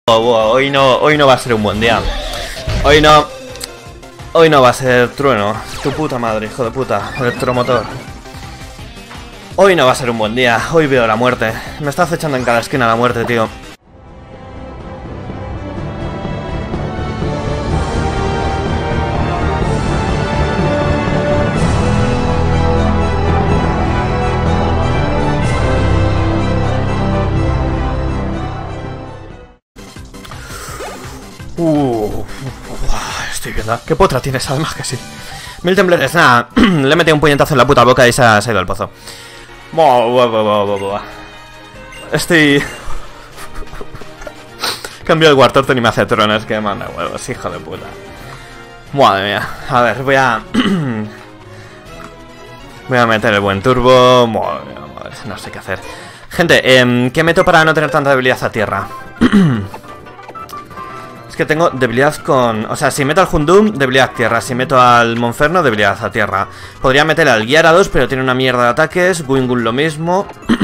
Hoy no va a ser un buen día. Hoy no va a ser trueno. Tu puta madre, hijo de puta. Electromotor. Hoy no va a ser un buen día. Hoy veo la muerte. Me está acechando en cada esquina la muerte, tío. Estoy viendo. ¿Qué potra tienes? Además que sí. 1000 temblores, nada. Le he metido un puñetazo en la puta boca y se ha ido al pozo. Estoy... Cambio el Wartorton y me hace tronos. Que manda huevos, hijo de puta. Madre mía. A ver, voy a meter el buen turbo. Madre, no sé qué hacer. Gente, ¿qué meto para no tener tanta debilidad a tierra? Que tengo debilidad con... O sea, si meto al Hundum, debilidad tierra. Si meto al Monferno, debilidad a tierra. Podría meter al Gyarados, pero tiene una mierda de ataques. Wingull lo mismo.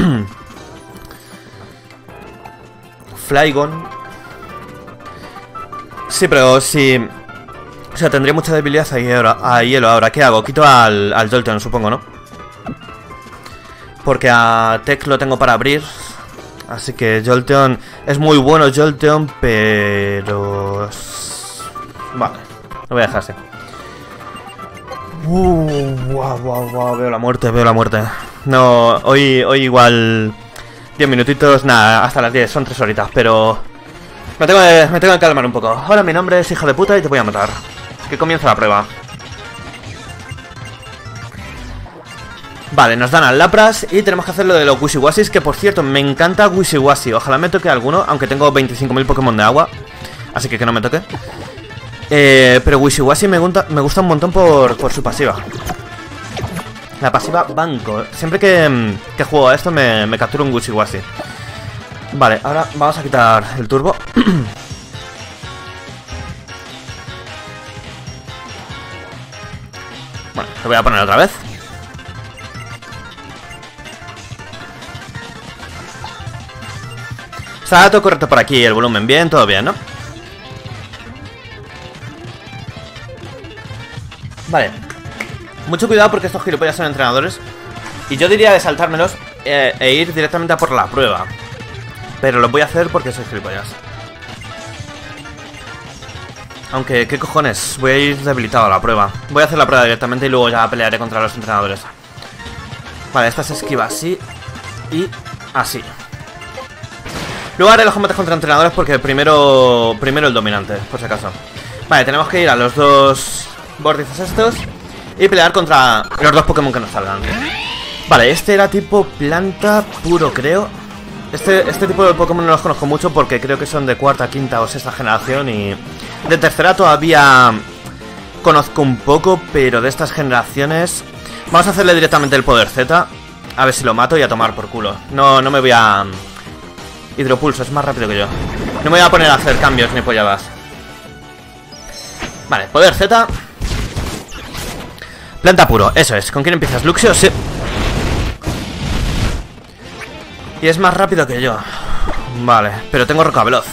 Flygon. Sí, pero si... O sea, tendría mucha debilidad a hielo ahora. ¿Qué hago? Quito al Jolteon, supongo, ¿no? Porque a Tech lo tengo para abrir. Así que Jolteon es muy bueno, Jolteon, pero... Vale, lo voy a dejar así. Veo la muerte, veo la muerte. No, hoy igual 10 minutitos, nada, hasta las 10, son 3 horitas, pero... Me tengo que calmar un poco. Hola, mi nombre es hija de puta y te voy a matar. Que comienza la prueba. Vale, nos dan al Lapras y tenemos que hacer lo de los Wishiwasis, que por cierto, me encanta Wishiwashi. Ojalá me toque alguno, aunque tengo 25.000 Pokémon de agua. Así que no me toque. Pero Wishiwashi me gusta un montón por su pasiva. La pasiva banco. Siempre que juego a esto me capturo un Wishiwashi. Vale, ahora vamos a quitar el turbo. Bueno, lo voy a poner otra vez. Está todo correcto por aquí, el volumen bien, todo bien, ¿no? Vale. Mucho cuidado porque estos gilipollas son entrenadores. Y yo diría de saltármelos e ir directamente a por la prueba. Pero lo voy a hacer porque soy gilipollas. Aunque, ¿qué cojones? Voy a ir debilitado a la prueba. Voy a hacer la prueba directamente y luego ya pelearé contra los entrenadores. Vale, esta se esquiva así y así. Luego haré los combates contra entrenadores porque primero el dominante, por si acaso. Vale, tenemos que ir a los dos vórtices estos y pelear contra los dos Pokémon que nos salgan. Vale, este era tipo planta puro, creo. Este tipo de Pokémon no los conozco mucho porque creo que son de cuarta, quinta o sexta generación. Y de tercera todavía conozco un poco, pero de estas generaciones... Vamos a hacerle directamente el poder Z. A ver si lo mato y a tomar por culo. No me voy a... Hidropulso, es más rápido que yo. No me voy a poner a hacer cambios ni polladas. Vale, poder Z. Planta puro, eso es. ¿Con quién empiezas? Luxio, sí. Y es más rápido que yo. Vale, pero tengo roca veloz.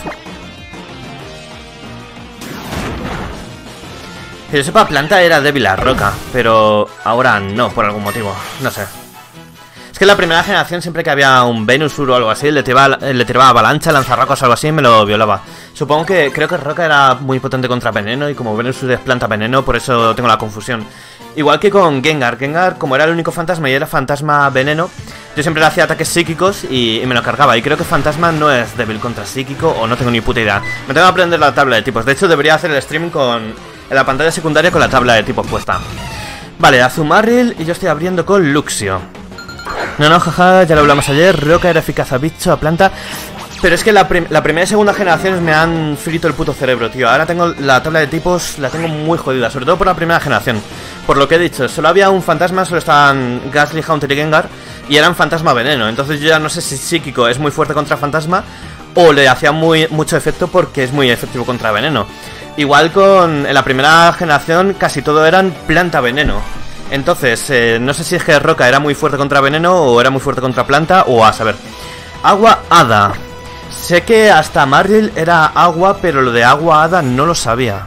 Que yo sepa, planta era débil a roca, pero ahora no, por algún motivo. No sé. Es que en la primera generación, siempre que había un Venusaur o algo así, le tiraba avalancha, lanzarrocos o algo así y me lo violaba. Supongo que creo que Roca era muy potente contra veneno y como Venusaur es planta veneno, por eso tengo la confusión. Igual que con Gengar. Gengar, como era el único fantasma y era fantasma veneno, yo siempre le hacía ataques psíquicos y me lo cargaba. Y creo que fantasma no es débil contra psíquico o no tengo ni puta idea. Me tengo que aprender la tabla de tipos. De hecho, debería hacer el stream en la pantalla secundaria con la tabla de tipos puesta. Vale, Azumarill y yo estoy abriendo con Luxio. No, jaja, ya lo hablamos ayer. Roca era eficaz a bicho, a planta. Pero es que la primera y segunda generaciones me han frito el puto cerebro, tío. Ahora tengo la tabla de tipos, la tengo muy jodida. Sobre todo por la primera generación. Por lo que he dicho, solo había un fantasma, solo estaban Gastly, Haunter y Gengar. Y eran fantasma veneno. Entonces yo ya no sé si psíquico es muy fuerte contra fantasma o le hacía mucho efecto porque es muy efectivo contra veneno. Igual en la primera generación casi todo eran planta veneno. Entonces, no sé si es que Roca era muy fuerte contra veneno o era muy fuerte contra planta o a saber. Agua hada. Sé que hasta Marril era agua, pero lo de agua hada no lo sabía.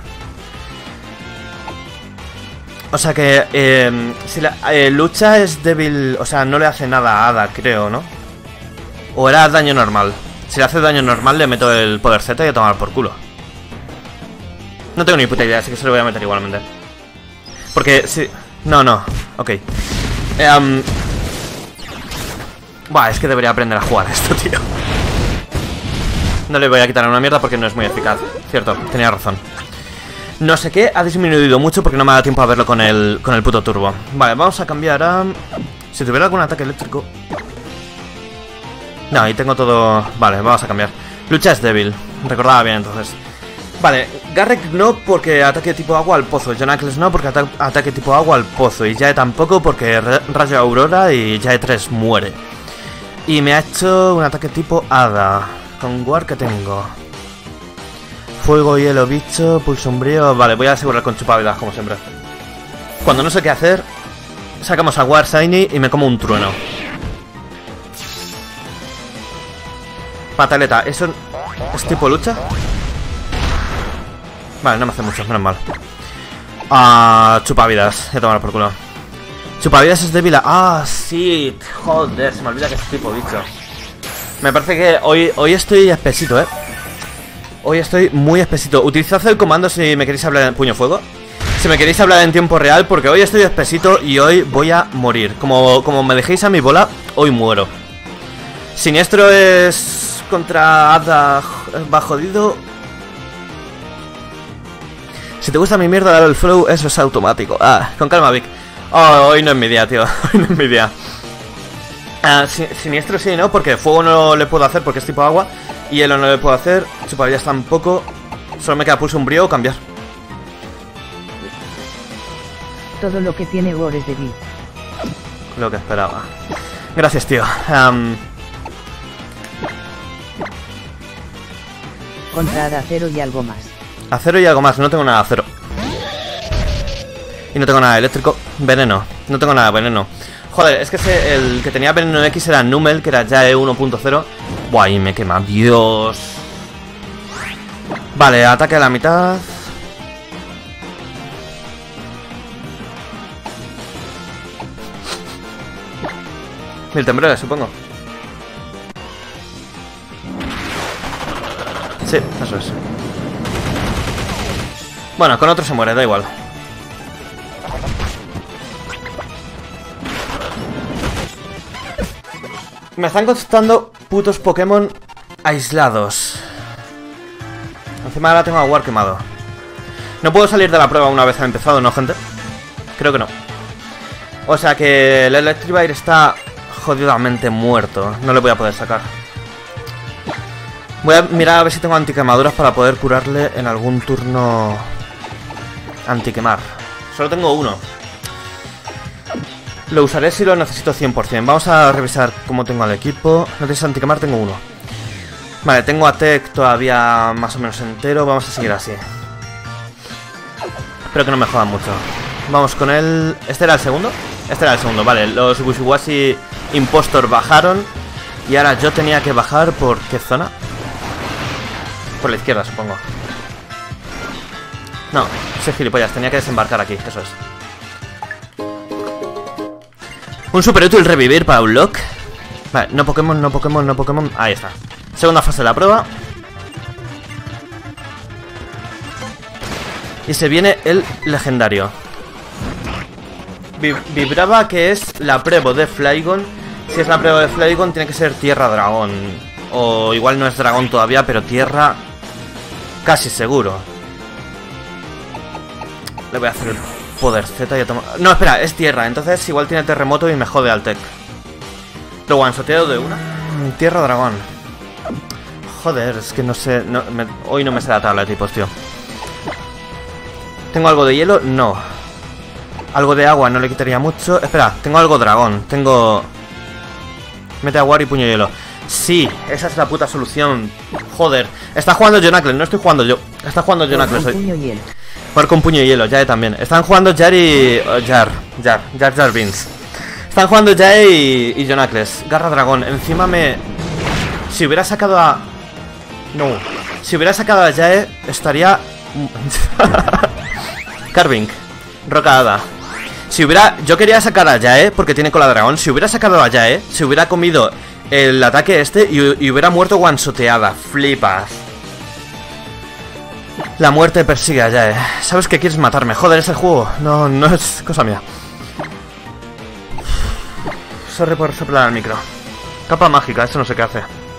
O sea que si la lucha es débil, o sea, no le hace nada a Hada, creo, ¿no? O era daño normal. Si le hace daño normal le meto el poder Z y a tomar por culo. No tengo ni puta idea, así que se lo voy a meter igualmente. Porque si... No, ok. Buah, es que debería aprender a jugar esto, tío. No le voy a quitar una mierda porque no es muy eficaz. Cierto, tenía razón. No sé qué, ha disminuido mucho porque no me da tiempo a verlo con el puto turbo. Vale, vamos a cambiar a... Si tuviera algún ataque eléctrico... No, ahí tengo todo... Vale, vamos a cambiar. Lucha es débil, recordaba bien entonces. Vale, Garrett no porque ataque tipo agua al pozo. Jonacles no porque ataque tipo agua al pozo. Y Jae tampoco porque rayo Aurora y Jae 3 muere. Y me ha hecho un ataque tipo hada. Con War que tengo. Fuego, hielo, bicho, pulso umbrío. Vale, voy a asegurar con chupavidas como siempre. Cuando no sé qué hacer, sacamos a War Shiny y me como un trueno. Pataleta, ¿eso es tipo lucha? Vale, no me hace mucho, menos mal. Chupavidas, voy a tomar por culo. Chupavidas es débil. Sí, joder, se me olvida que es tipo bicho. Me parece que hoy estoy espesito, Hoy estoy muy espesito. Utilizad el comando si me queréis hablar en puño fuego. Si me queréis hablar en tiempo real, porque hoy estoy espesito y hoy voy a morir. Como me dejéis a mi bola, hoy muero. Siniestro es contra Hada, va jodido. Si te gusta mi mierda, dale el flow, eso es automático. Con calma, Vic. Hoy no es mi día, tío. Hoy no es mi día. Siniestro sí, ¿no? Porque fuego no le puedo hacer porque es tipo agua. Y hielo no le puedo hacer. Chupavidas tampoco. Solo me queda pulso umbrío o cambiar. Todo lo que tiene War es débil. Lo que esperaba. Gracias, tío. Contra Hada, acero y algo más. Acero y algo más. No tengo nada de acero. Y no tengo nada de eléctrico. Veneno. No tengo nada de veneno. Joder, es que el que tenía veneno X era Numel, que era Jae 1.0. Buah, y me quema. Dios. Vale, ataque a la mitad. Mil temblores, supongo. Sí, eso es. Bueno, con otro se muere, da igual. Me están costando putos Pokémon aislados. Encima ahora tengo a War quemado. No puedo salir de la prueba una vez ha empezado, ¿no, gente? Creo que no. O sea que el Electrivire está jodidamente muerto. No le voy a poder sacar. Voy a mirar a ver si tengo antiquemaduras para poder curarle en algún turno antiquemar. Solo tengo uno. Lo usaré si lo necesito 100%. Vamos a revisar cómo tengo al equipo. No tienes antiquemar, tengo uno. Vale, tengo a Tech todavía más o menos entero. Vamos a seguir así. Espero que no me jodan mucho. Vamos con él. ¿Este era el segundo? Este era el segundo, vale. Los Wishiwashi Impostor bajaron. Y ahora yo tenía que bajar por ¿qué zona? Por la izquierda, supongo. No, soy gilipollas, tenía que desembarcar aquí, eso es. Un super útil revivir para un lock. Vale, no Pokémon, no Pokémon, no Pokémon. Ahí está. Segunda fase de la prueba. Y se viene el legendario. Vibraba que es la Prevo de Flygon. Si es la Prevo de Flygon tiene que ser Tierra Dragón. O igual no es dragón todavía, pero tierra casi seguro. Le voy a hacer el poder Z y a tomar... No, espera, es tierra, entonces igual tiene terremoto y me jode al Tech. Lo one-shoteo de una. Tierra dragón. Joder, es que no sé... hoy no me sé la tabla de tipos, tío. ¿Tengo algo de hielo? No. Algo de agua no le quitaría mucho. Espera, tengo algo dragón. Tengo... Mete aguar y puño hielo. Sí, esa es la puta solución. Joder, está jugando Jonacles, no estoy jugando yo. Está jugando Jonacles hoy. Jugar con puño y hielo, Jae también. Están jugando Jar y... Jar Binks. Están jugando Jae y Jonacles. Garra dragón, encima me... Si hubiera sacado a No. Si hubiera sacado a Yae, estaría... Carving. Roca Hada. Si hubiera... Yo quería sacar a Yae porque tiene cola dragón. Si hubiera sacado a Yae, se hubiera comido el ataque este y hubiera muerto one-shoteada. Flipas. La muerte persigue a Yae. Sabes que quieres matarme. Joder, es el juego. No, no es cosa mía. Sorry por soplar al micro. Capa mágica, eso no sé qué hace.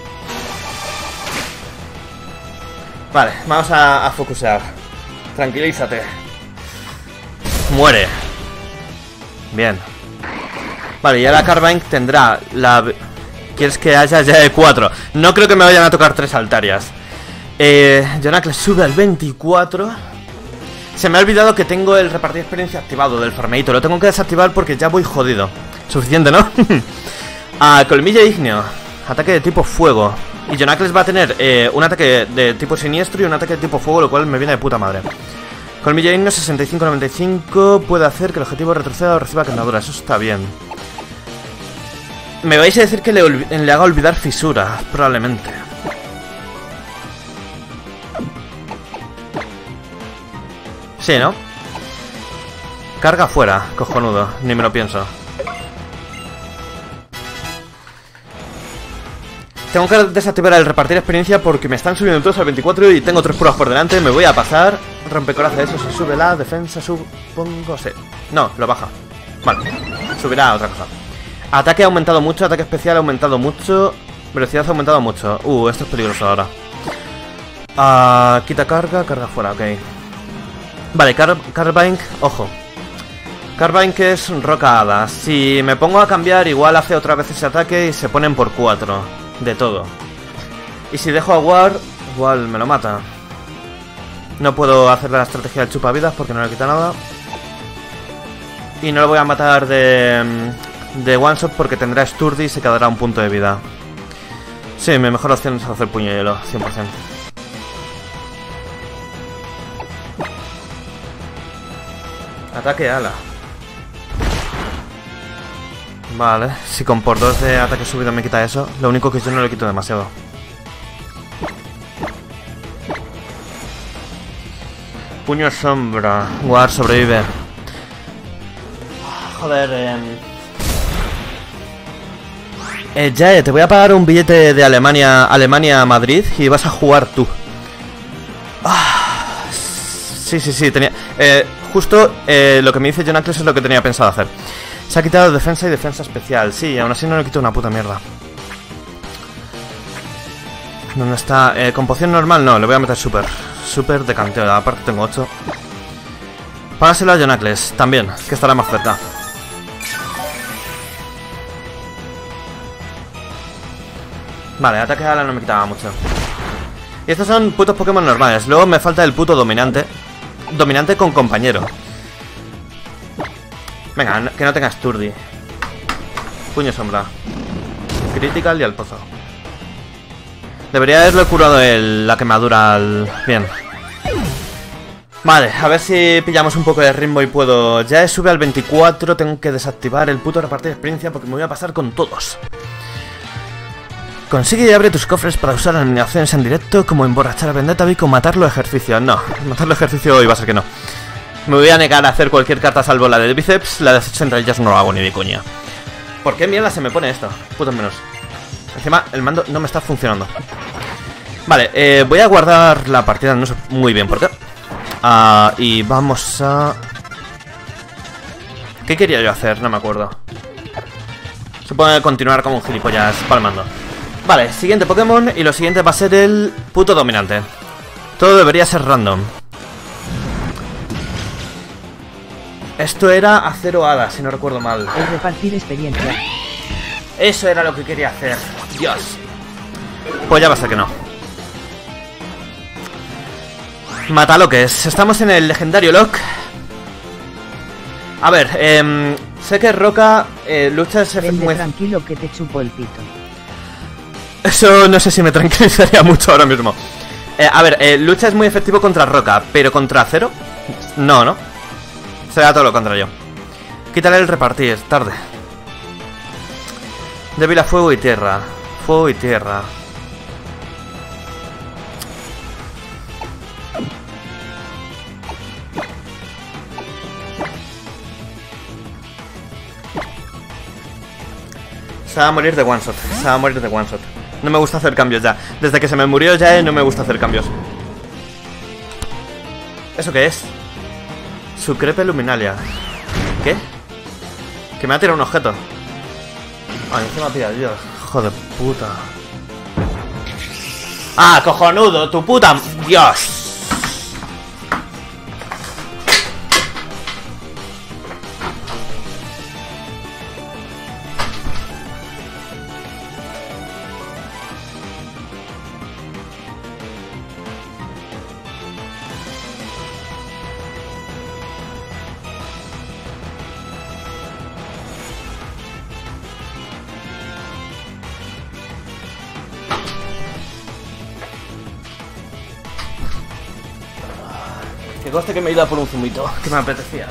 Vale, vamos a focusear. Tranquilízate. Muere. Bien. Vale, y ahora Carbine tendrá la... ¿Quieres que haya ya de 4? No creo que me vayan a tocar 3 altarias. Jonacles sube al 24. Se me ha olvidado que tengo el repartir experiencia activado del farmeito. Lo tengo que desactivar porque ya voy jodido. Suficiente, ¿no? Colmillo ígneo. Ataque de tipo fuego. Y Jonacles va a tener un ataque de tipo siniestro y un ataque de tipo fuego, lo cual me viene de puta madre. Colmillo ígneo 65-95. Puede hacer que el objetivo retroceda o reciba quemadura. Eso está bien. Me vais a decir que le haga olvidar fisura, probablemente. Sí, ¿no? Carga fuera, cojonudo. Ni me lo pienso. Tengo que desactivar el repartir experiencia porque me están subiendo todos al 24 y tengo 3 pruebas por delante. Me voy a pasar. Rompecoraza, eso se sube la defensa, supongo. Sí. No, lo baja. Vale, subirá a otra cosa. Ataque ha aumentado mucho, ataque especial ha aumentado mucho. Velocidad ha aumentado mucho. Esto es peligroso ahora. Quita carga, carga fuera, ok. Vale, Carbine, ojo. Carbine que es roca hada. Si me pongo a cambiar, igual hace otra vez ese ataque y se ponen por 4. De todo. Y si dejo a War, igual me lo mata. No puedo hacer la estrategia del chupavidas porque no le quita nada. Y no lo voy a matar de one shot porque tendrá Sturdy y se quedará un punto de vida. Sí, mi mejor opción es hacer puño de hielo, 100%. Ataque ala. Vale, si con por 2 de ataque subido me quita eso. Lo único que yo no le quito demasiado. Puño sombra. War sobrevive. Joder, Jae, te voy a pagar un billete de Alemania a Madrid y vas a jugar tú. Sí, tenía... justo lo que me dice Jonacles es lo que tenía pensado hacer. Se ha quitado defensa y defensa especial. Sí, aún así no le quito una puta mierda. ¿Dónde está? Con poción normal no, le voy a meter super de canteo. Aparte tengo 8. Págaselo a Jonacles, también, que estará más cerca. Vale, ataque a ala no me quitaba mucho. Y estos son putos Pokémon normales. Luego me falta el puto dominante. Dominante con compañero. Venga, que no tenga Sturdy. Puño sombra. Critical y al pozo. Debería haberlo curado la quemadura al... Bien. Vale, a ver si pillamos un poco de ritmo y puedo... Ya sube al 24, tengo que desactivar el puto repartir de experiencia porque me voy a pasar con todos. Consigue y abre tus cofres para usar animaciones en directo como emborrachar a Vendetta o matarlo a ejercicio. No, matarlo a ejercicio iba a ser que no. Me voy a negar a hacer cualquier carta salvo la de bíceps. La de centralillas no lo hago ni de coña. ¿Por qué mierda se me pone esto? Putos menos. Encima el mando no me está funcionando. Vale, voy a guardar la partida, no sé muy bien por qué. Y vamos a... ¿Qué quería yo hacer? No me acuerdo. Supongo que continuar como un gilipollas palmando. Vale, siguiente Pokémon. Y lo siguiente va a ser el puto dominante. Todo debería ser random. Esto era acero hada, si no recuerdo mal. El repartir experiencia. Eso era lo que quería hacer. Dios. Pues ya va a ser que no. Mata lo que es. Estamos en el legendario Lock. A ver, sé que Roca lucha es muy tranquilo que te chupo el pito. Eso no sé si me tranquilizaría mucho ahora mismo. A ver, lucha es muy efectivo contra Roca, pero contra acero no, ¿no? Será todo lo contrario. Quítale el repartir, tarde. Débil a fuego y tierra. Fuego y tierra. Se va a morir de one shot. Se va a morir de one shot. No me gusta hacer cambios ya. Desde que se me murió ya no me gusta hacer cambios. ¿Eso qué es? Sucrepe luminalia. ¿Qué? Que me ha tirado un objeto. Ah, encima pilla Dios. Hijo de puta. ¡Ah, cojonudo! ¡Tu puta! ¡Dios! Que conste que me he ido a por un zumito, que me apetecía.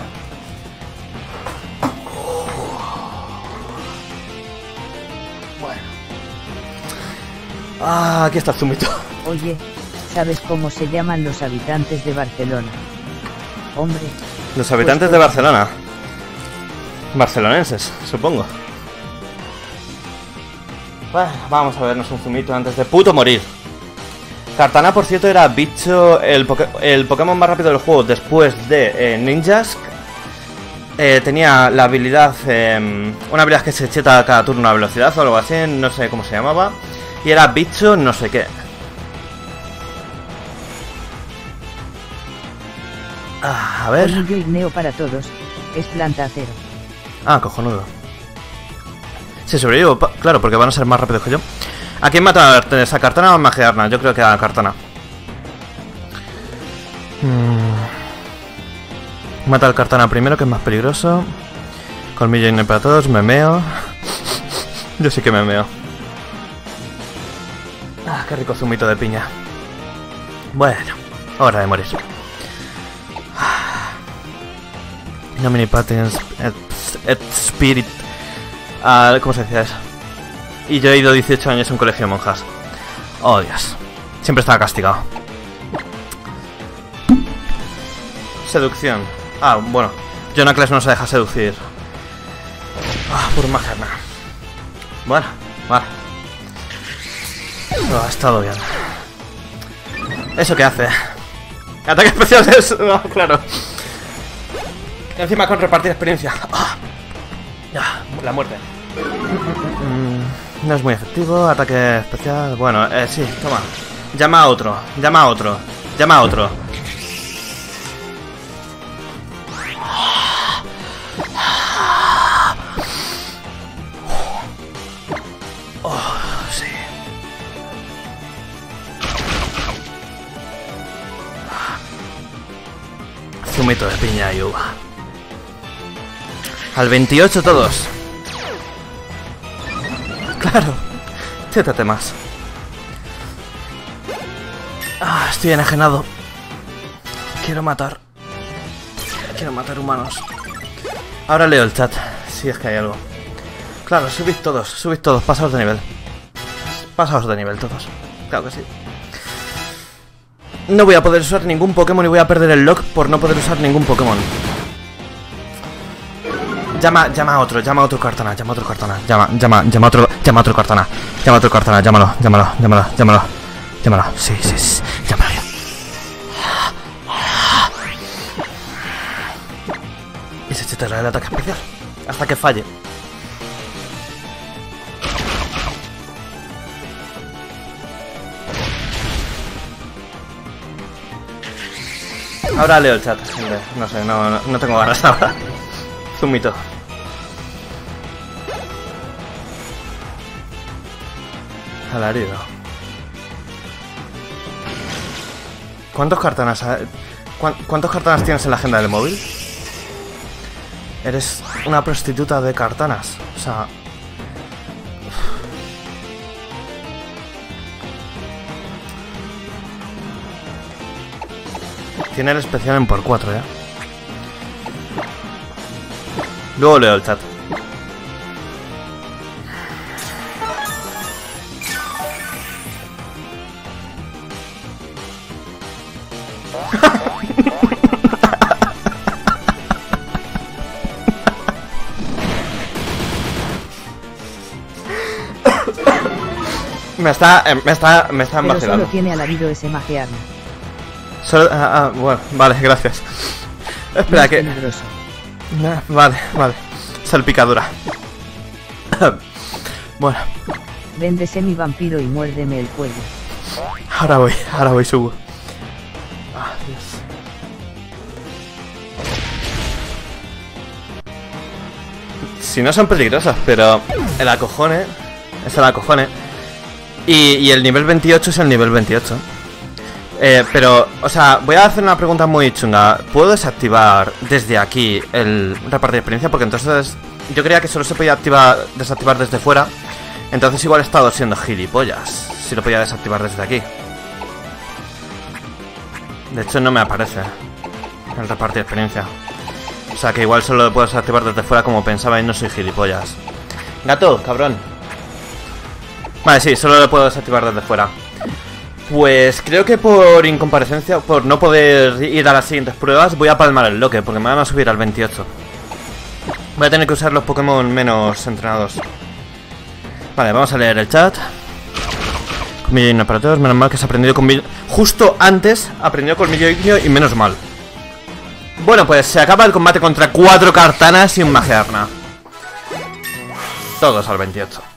Bueno. Ah, aquí está el zumito. Oye, ¿sabes cómo se llaman los habitantes de Barcelona? Hombre. Los habitantes de Barcelona. Barcelonenses, supongo. Bueno, vamos a vernos un zumito antes de puto morir. Kartana, por cierto, era bicho, el Pokémon más rápido del juego después de Ninjask. Tenía la habilidad, una habilidad que se cheta cada turno a velocidad o algo así, no sé cómo se llamaba. Y era bicho no sé qué. A ver. Colmillo igneo para todos, es planta acero. Ah, cojonudo. Sí, sobrevivo, claro, porque van a ser más rápidos que yo. ¿A quién mata esa Kartana o a Magiarna? Yo creo que a Kartana. Mata al Kartana primero, que es más peligroso. Colmillo igneo para todos, me meo. Yo sí que me meo. Ah, qué rico zumito de piña. Bueno, hora de morir. No mini patents, et spirit. ¿Cómo se decía eso? Y yo he ido 18 años a un colegio de monjas. Oh, Dios. Siempre estaba castigado. Seducción. Ah, bueno. Jonacles no se deja seducir. Ah, por Magiarna. Bueno, vale. Ha estado bien. ¿Eso qué hace? Ataque especial es... No, claro. Y encima con repartir experiencia. Ah. La muerte. No es muy efectivo. Ataque especial. Bueno, sí, toma. Llama a otro. Llama a otro. Llama a otro. Oh, sí. Zumito de piña y uva. Al 28 todos. Claro. Chétate más. Ah, estoy enajenado. Quiero matar. Quiero matar humanos. Ahora leo el chat, si es que hay algo. Claro, subid todos, pasaos de nivel. Pasaos de nivel todos. Claro que sí. No voy a poder usar ningún Pokémon y voy a perder el lock por no poder usar ningún Pokémon. Llama a otro Kartana, llama a otro Kartana, llama a otro Kartana, llámalo, sí, llámalo ya. Y se chetará el ataque especial, hasta que falle. Ahora leo el chat, no sé, no tengo ganas ahora. Zumito. Alarido. ¿Cuántos Kartanas tienes en la agenda del móvil? Eres una prostituta de Kartanas. O sea... Tiene el especial en por 4, ¿eh? Luego leo el chat. Me está Pero vacilando. solo tiene alarido ese Magearna. Bueno, vale, gracias. Espera, No es que... peligroso. Vale. Salpicadura. Bueno, Ven de semi-vampiro y muérdeme el cuello. ahora voy, subo. Ah, Dios. Si no son peligrosas, pero el acojone es el acojone. Y el nivel 28 es el nivel 28. Pero, o sea, voy a hacer una pregunta muy chunga. ¿Puedo desactivar desde aquí el repartir experiencia? Porque entonces yo creía que solo se podía desactivar desde fuera. Entonces igual he estado siendo gilipollas si lo podía desactivar desde aquí. De hecho no me aparece el repartir experiencia. O sea que igual solo lo puedo desactivar desde fuera como pensaba y no soy gilipollas. Gato, cabrón. Vale, sí, solo lo puedo desactivar desde fuera. Pues creo que por incomparecencia, por no poder ir a las siguientes pruebas, voy a palmar el loque, porque me van a subir al 28. Voy a tener que usar los Pokémon menos entrenados. Vale, vamos a leer el chat. Colmillo ignio para todos, menos mal que se ha aprendido colmillo. Justo antes aprendió colmillo ignio y menos mal. Bueno, pues se acaba el combate contra 4 Kartanas y un Magearna. Todos al 28.